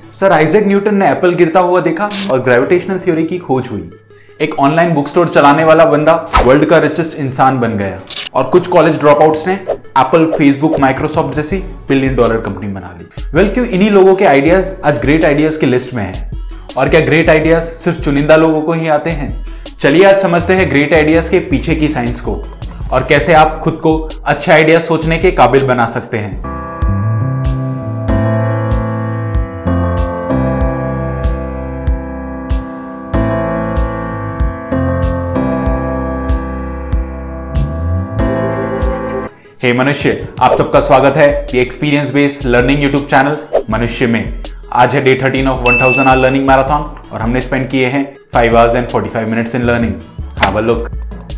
Sir Isaac Newton ने apple गिरता हुआ देखा और ग्रेविटेशनल थ्योरी की खोज हुई। एक ऑनलाइन बुक स्टोर चलाने वाला बंदा वर्ल्ड का रिचेस्ट इंसान बन गया और कुछ कॉलेज ड्रॉप आउट्स ने एप्पल, फेसबुक, माइक्रोसॉफ्ट जैसी $1 बिलियन कंपनी बना ली। क्यों इन्हीं लोगों के आइडियाज आज ग्रेट आइडियाज की लिस्ट में हैं? और क्या ग्रेट आइडियाज सिर्फ चुनिंदा लोगों को ही आते हैं? चलिए आज समझते हैं ग्रेट आइडियाज के पीछे की साइंस को और कैसे आप खुद को अच्छे आइडियाज सोचने के काबिल बना सकते हैं। हे मनुष्य, आप सबका स्वागत है the experience based learning YouTube channel मनुष्य में। आज है day 13 of 1000 hour learning marathon और हमने स्पेंड किए हैं 5 hours and 45 minutes in learning. Have a look.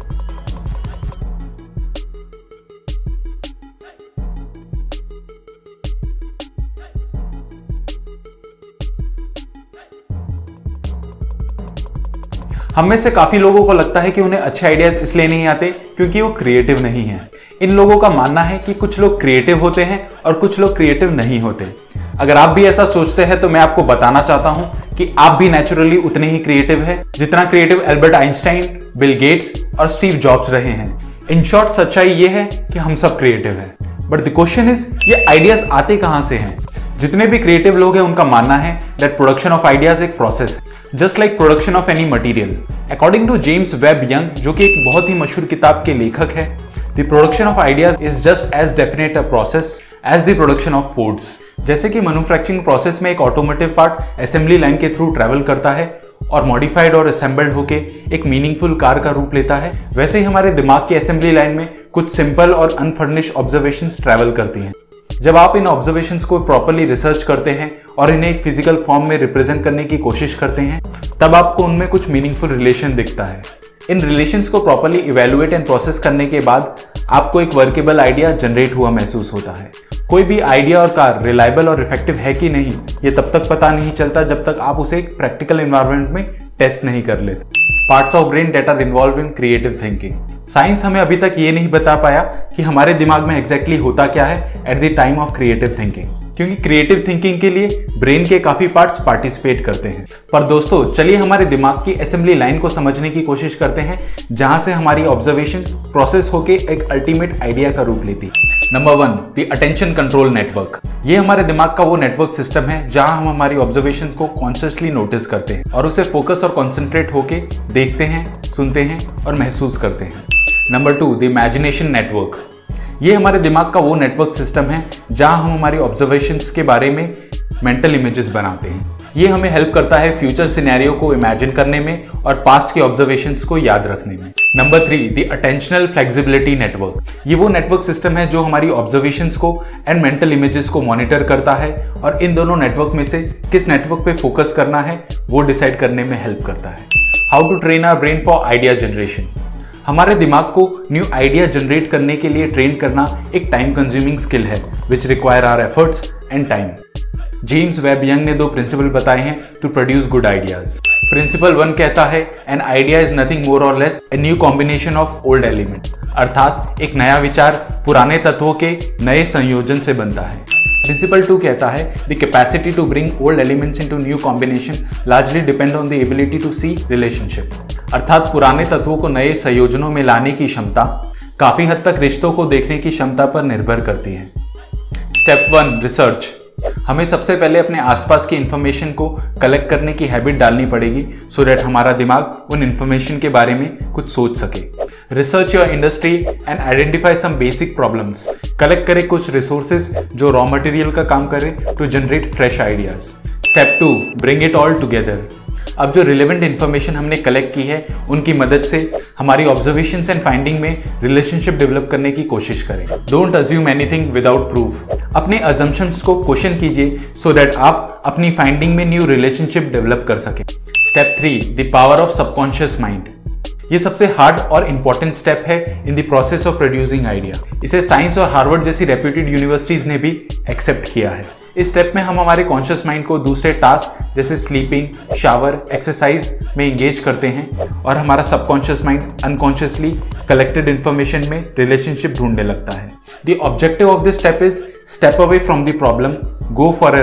हम में से काफी लोगों को लगता है कि उन्हें अच्छे आइडियाज इसलिए नहीं आते क्योंकि वो क्रिएटिव नहीं है। इन लोगों का मानना है कि कुछ लोग क्रिएटिव होते हैं और कुछ लोग क्रिएटिव नहीं होते। अगर आप भी ऐसा सोचते हैं तो मैं आपको बताना चाहता हूं कि आप भी नेचुरली उतने ही क्रिएटिव हैं जितना creative Albert Einstein, Bill Gates और स्टीव जॉब्स रहे हैं। इन शॉर्ट सच्चाई ये है कि हम सब क्रिएटिव हैं। बट द क्वेश्चन इज, ये आइडियाज आते कहां से हैं? जितने भी क्रिएटिव लोग हैं उनका मानना है दैट प्रोडक्शन ऑफ आइडियाज एक प्रोसेस है, just like production of any material. According to James Webb Young, जो कि एक बहुत ही मशहूर किताब के लेखक है, the production of ideas is just as definite a process as the production of foods. जैसे कि मैन्युफैक्चरिंग प्रोसेस में एक ऑटोमोटिव पार्ट असेंबली लाइन के थ्रू ट्रेवल करता है और मॉडिफाइड और असेंबल्ड होके एक मीनिंगफुल कार का रूप लेता है, वैसे ही हमारे दिमाग की असेंबली लाइन में कुछ सिंपल और अनफर्निश्ड ऑब्जर्वेशंस ट्रेवल करती हैं। जब आप इन ऑब्जर्वेशंस को प्रॉपर्ली रिसर्च करते हैं और इन्हें एक फिजिकल फॉर्म में रिप्रेजेंट करने की कोशिश करते हैं, तब आपको उनमें कुछ मीनिंगफुल रिलेशन दिखता है। इन रिलेशंस को प्रॉपर्ली इवैल्यूएट एंड प्रोसेस करने के बाद आपको एक वर्केबल आइडिया जनरेट हुआ महसूस होता है। कोई भी आइडिया और कार रिलायबल और इफेक्टिव है कि नहीं, ये तब तक पता नहीं चलता जब तक आप उसे एक प्रैक्टिकल एनवायरनमेंट में टेस्ट नहीं कर लेते। Parts of brain that are involve in creative thinking. Science हमें अभी तक ये नहीं बता पाया कि हमारे दिमाग में एग्जैक्टली होता क्या है at the time of creative thinking, क्योंकि क्रिएटिव थिंकिंग के लिए ब्रेन के काफी पार्ट्स पार्टिसिपेट करते हैं। पर दोस्तों, चलिए हमारे दिमाग की असेंबली लाइन को समझने की कोशिश करते हैं जहां से हमारी ऑब्जर्वेशन प्रोसेस होके एक अल्टीमेट आइडिया का रूप लेती है। Number 1, the attention control network. ये हमारे दिमाग का वो नेटवर्क सिस्टम है जहां हम हमारी ऑब्जर्वेशंस को कॉन्शियसली नोटिस करते हैं और उसे फोकस और कॉन्सेंट्रेट होके देखते हैं, सुनते हैं और महसूस करते हैं। Number 2, the imagination network. ये हमारे दिमाग का वो नेटवर्क सिस्टम है जहां हम हमारी ऑब्जर्वेशंस के बारे में मेंटल इमेजेस बनाते हैं। ये हमें हेल्प करता है फ्यूचर सिनेरियो को इमेजिन करने में और पास्ट के ऑब्जर्वेशंस को याद रखने में। Number 3, the attentional flexibility network. ये वो नेटवर्क सिस्टम है जो हमारी ऑब्जर्वेशंस को एंड मेंटल इमेजेस को मॉनिटर करता है और इन दोनों नेटवर्क में से किस नेटवर्क पे फोकस करना है वो डिसाइड करने में हेल्प करता है। How to train our brain for idea generation. हमारे दिमाग को न्यू आइडिया जनरेट करने के लिए ट्रेन करना एक टाइम कंज्यूमिंग स्किल है which require our efforts and time. James Webb Young ने 2 प्रिंसिपल बताए हैं to produce good ideas. Principle 1 कहता है an idea is nothing more or less a new combination of old element, अर्थात एक नया विचार पुराने तत्वों के नए संयोजन से बनता है। प्रिंसिपल 2 कहता है the capacity to bring old elements into new combination largely depend on the ability to see relationship, अर्थात पुराने तत्वों को नए संयोजनों में लाने की क्षमता काफी हद तक रिश्तों को देखने की क्षमता पर निर्भर करती है। Step 1, research. हमें सबसे पहले अपने आसपास की इंफॉर्मेशन को कलेक्ट करने की हैबिट डालनी पड़ेगी सो दैट हमारा दिमाग उन इंफॉर्मेशन के बारे में कुछ सोच सके। Research your industry and identify some basic problems. Collect करें कुछ रिसोर्सेज जो रॉ मटेरियल का काम करें to generate fresh ideas. Step 2, bring it all together. अब जो रिलेवेंट इंफॉर्मेशन हमने कलेक्ट की है उनकी मदद से हमारी ऑब्जर्वेशंस एंड फाइंडिंग में रिलेशनशिप डेवलप करने की कोशिश करें। Don't assume anything without proof. अपने अजम्पशंस को क्वेश्चन कीजिए सो दैट आप अपनी फाइंडिंग में न्यू रिलेशनशिप डेवलप कर सकें। Step 3, the power of subconscious mind. ये सबसे हार्ड और इंपॉर्टेंट स्टेप है in the process of producing idea. इसे साइंस और हार्वर्ड जैसी रेप्यूटेड यूनिवर्सिटीज ने भी एक्सेप्ट किया है। इस स्टेप में हम हमारे कॉन्शियस माइंड को दूसरे टास्क जैसे स्लीपिंग, शावर, एक्सरसाइज में एंगेज करते हैं और हमारा subconscious mind unconsciously collected information में रिलेशनशिप ढूंढने लगता है। The objective of this step is step away from the problem, go for a run,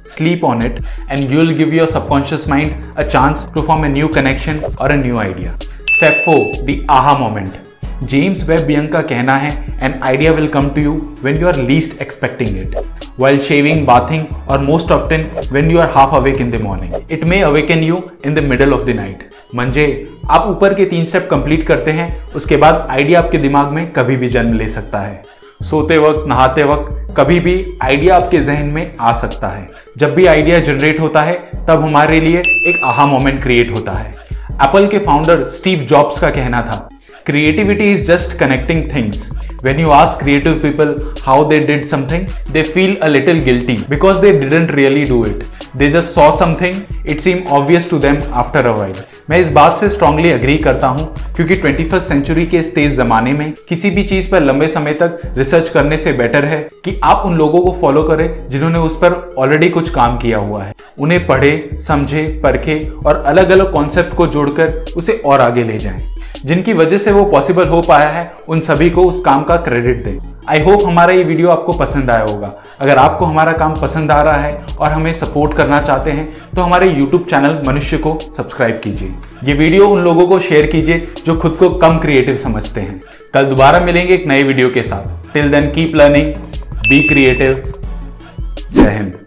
sleep on it, and you will give your subconscious mind a chance to form a new connection or a new idea. Step 4, the aha moment. James Webb Young का कहना है, an idea will come to you when you are least expecting it. While shaving, bathing, or most often when you are half awake in the morning. It may awaken you in the middle of the night. म्हणजे आप ऊपर के 3 step complete करते हैं, उसके बाद idea आपके दिमाग में कभी भी जन्म ले सकता है। सोते वक्त, नहाते वक्त, कभी भी आइडिया आपके जहन में आ सकता है। जब भी आइडिया जनरेट होता है तब हमारे लिए एक आहा मोमेंट क्रिएट होता है। एप्पल के फाउंडर स्टीव जॉब्स का कहना था, creativity is just connecting things. When you ask creative people how they did something, they feel a little guilty because they didn't really do it. They just saw something, it seemed obvious to them after a while. मैं इस बात से strongly agree करता हूँ क्योंकि 21st century के इस तेज जमाने में किसी भी चीज पर लंबे समय तक रिसर्च करने से बेटर है कि आप उन लोगों को फॉलो करें जिन्होंने उस पर ऑलरेडी कुछ काम किया हुआ है। उन्हें पढ़े, समझे, परखे और अलग अलग कॉन्सेप्ट को जोड़कर उसे और आगे ले जाएं। जिनकी वजह से वो पॉसिबल हो पाया है, उन सभी को उस काम का क्रेडिट दें। आई होप हमारा ये वीडियो आपको पसंद आया होगा। अगर आपको हमारा काम पसंद आ रहा है और हमें सपोर्ट करना चाहते हैं तो हमारे यूट्यूब चैनल मनुष्य को सब्सक्राइब कीजिए। ये वीडियो उन लोगों को शेयर कीजिए जो खुद को कम क्रिएटिव समझते हैं। कल दोबारा मिलेंगे एक नए वीडियो के साथ। Till then keep learning, be creative. जय हिंद।